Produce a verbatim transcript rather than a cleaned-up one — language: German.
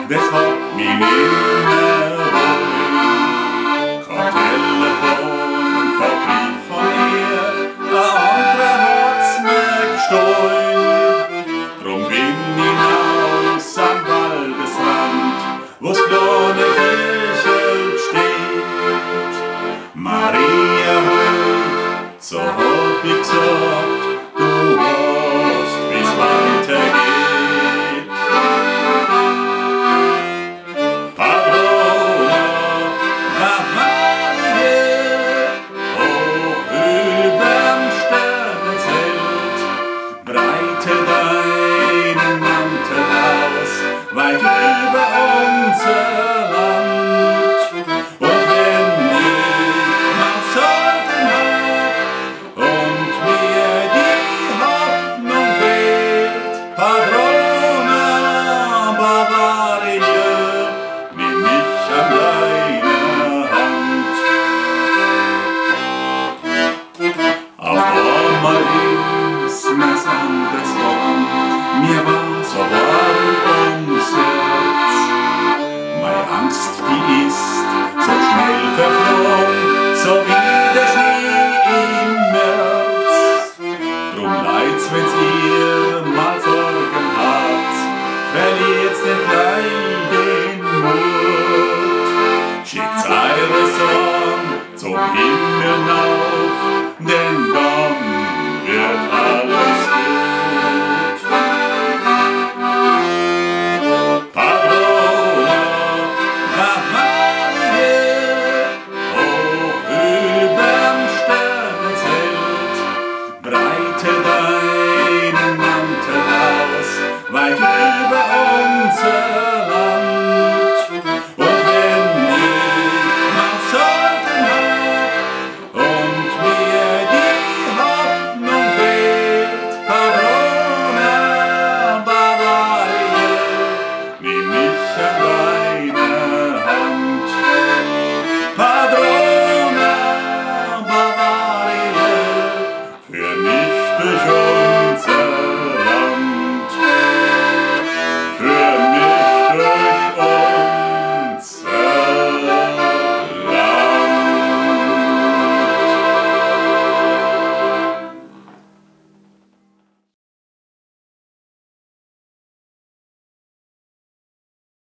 das hat mich nimmer ruhig. Kein Telefon, kein Brief von ihr, ein anderer hat's mir gestohlen. Drum bin ich hinaus am Waldesrand, wo's kleine Kirche steht. Maria Hof, so hab ich gesagt, du weißt, wie's weitergeht. Padrona, nach Maria, hoch überm Sternenzelt, breite deinen Mantel aus, weit über unser Land. Und wenn ich mal Sorgen hab und mir die Hoffnung fehlt, Padrona Bavaria, nimm mich an deiner Hand. Auf einmal ist mir's anders warm, mir war so warm ums Herz. Meine Angst, die ist so schnell verflogen, so wie der Schnee im März. Drum leid's, wenn's ihr mal Sorgen habt, verliert's nicht gleich den Mut. Schickt's eure Sorgen zum Himmel auf, denn dann wird alles gut. Padrona, nach Maria, hoch überm Sternenzelt, breite deinen Mantel aus, weit über unser Land. Und wenn ich mal Sorgen hab und mir die Hoffnung fehlt, Padrona Bavaria, nimm mich an deiner Hand. Padrona Bavaria, führ mich durch